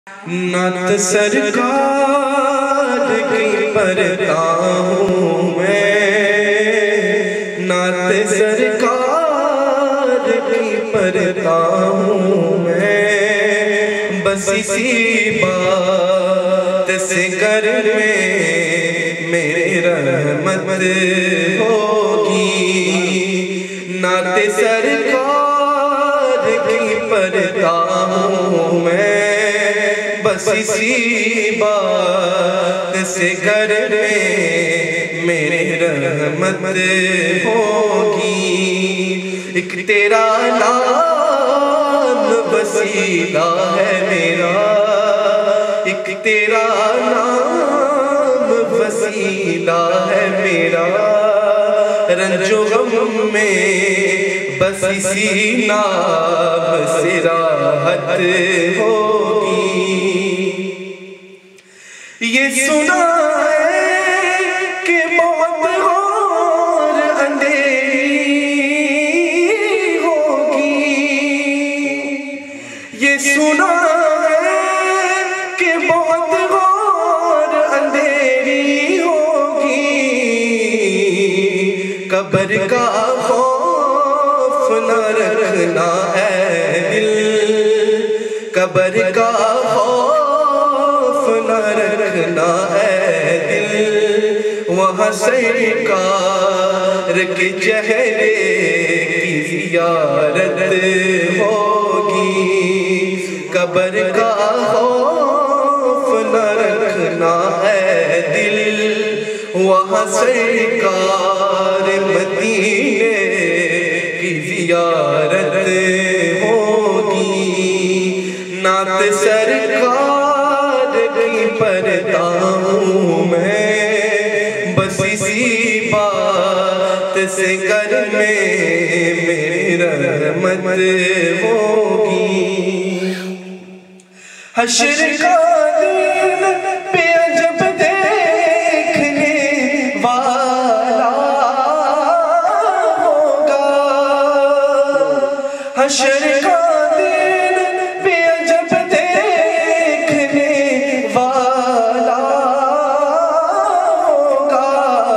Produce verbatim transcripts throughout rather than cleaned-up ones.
नात सरकार की पढ़ता हूँ मैं, नात सरकार की पढ़ता हूँ मैं। बस इसी बात से घर में मेरे रहमत होगी। नात सरकार की पढ़ता हूँ मैं, बस इसी बात से घर में मेरे रहमत होगी। एक तेरा नाम वसीला है मेरा, एक तेरा नाम वसीला है मेरा। रंजो गम में बस इसी नाम से राहत होगी। ये सुना है कि मौत और अंधेरी होगी, ये सुना है कि मौत और अंधेरी होगी। कब्र का खौफ न रखना है दिल, कब्र का खौफ न रखना है दिल। वहाँ सरकार के चेहरे की ज़ियारत होगी। कब्र का खौफ न रखना है दिल, वहाँ सरकार मदीने की ज़ियारत होगी। नात सरकार की पढ़ता हूँ मैं, बस इसी बात से घर में मेरी रहमत होगी। हश्र का दिन बेअजब देखने वाला होगा, हश्र का दिन बेअजब देखने वाला होगा।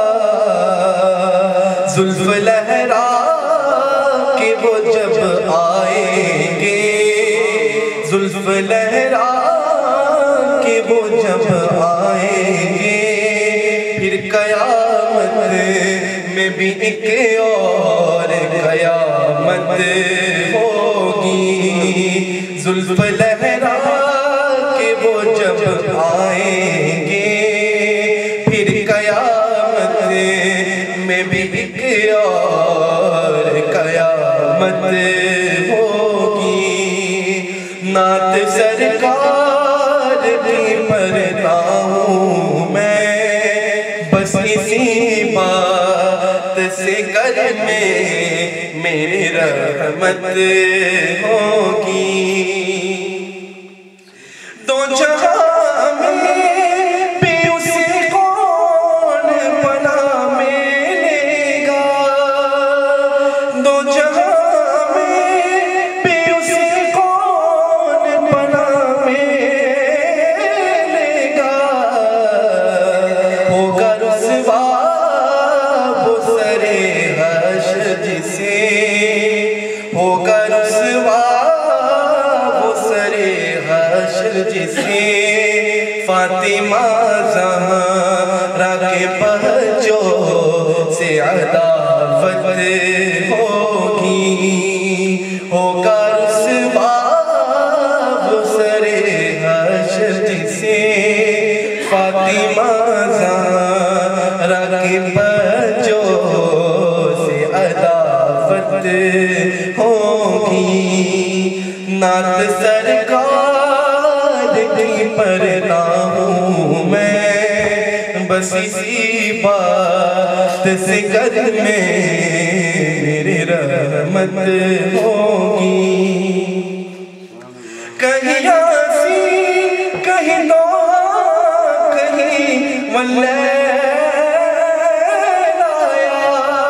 जुल्फ लहरा के वो जब आएंगे, जुल्फ लहरा के वो जब आएंगे, फिर कयामत में भी एक और कयामत होगी। जुल्फ लहरा के वो जब आएंगे, फिर कयामत में भी एक और कयामत होगी। नात सरकार की पढ़ता हूँ मैं, बस इसी बात से घर में मेरी रहमत होगी। दो जहां में भी उसे कौन पना में लेगा, दो जहां में भी उसे कौन पना में लेगा। होगा रुसवा वो सरे हश्र जिसे, होगा रुसवा वो सरे हश्र जिसे। फातिमा ज़हरा के पहचो से अदावत होगी। होगा रुसवा वो सरे हश्र जिसे, फातिमा ज़हरा के पहचो से अदावत होगी। नात सरकार की पढ़ता हूँ मैं, बस इसी बात से घर में मेरी रहमत होगी। कहीं यासीन कहीं नोहा कहीं वल्लैल आया,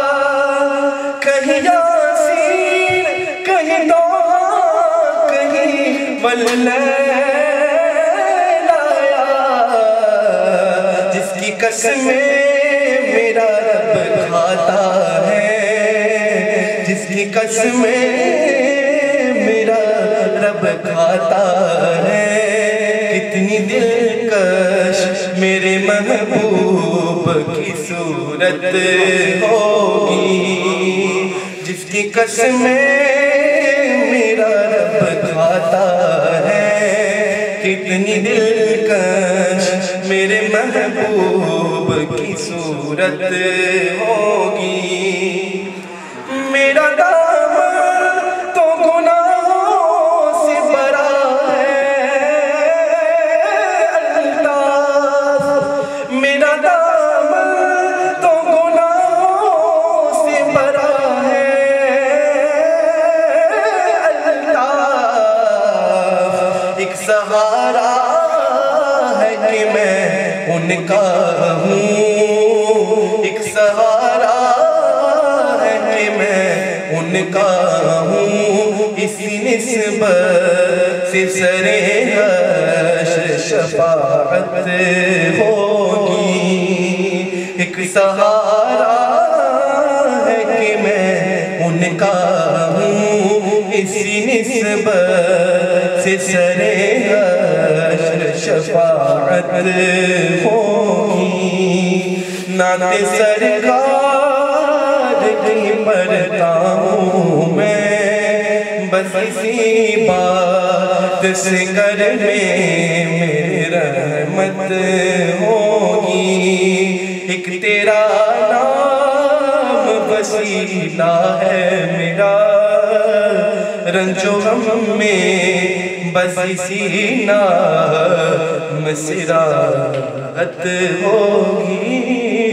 कहीं यासीन कहीं नोहा कहीं वल्लैल कसमें मेरा रब खाता है, जिसकी कसमें मेरा रब खाता है। कितनी दिलकश मेरे महबूब की सूरत होगी, जिसकी कसमें मेरा रब खाता है। कितनी दिलकश मेरे महबूब की सूरत होगी। मेरा दामन तो गुनाहों से भरा है अल्ताफ, मेरा दामन तो गुनाहों से भरा है अल्ताफ। एक सहारा है कि मैं उनका हूँ, एक सहारा है कि मैं उनका हूँ। इसी निस्बत से सरे हश्र शफाअत होगी। एक सहारा है कि मैं उनका हूँ, इसी निस्बत से सरे हश्र शफाअत होगी। नाते सरकार की पढ़ता हूँ मैं, बस इसी बात से घर में मेरी रहमत होगी। एक तेरा नाम वसीला है मेरा, रंजो गम में बस इसी नाम से राहत होगी।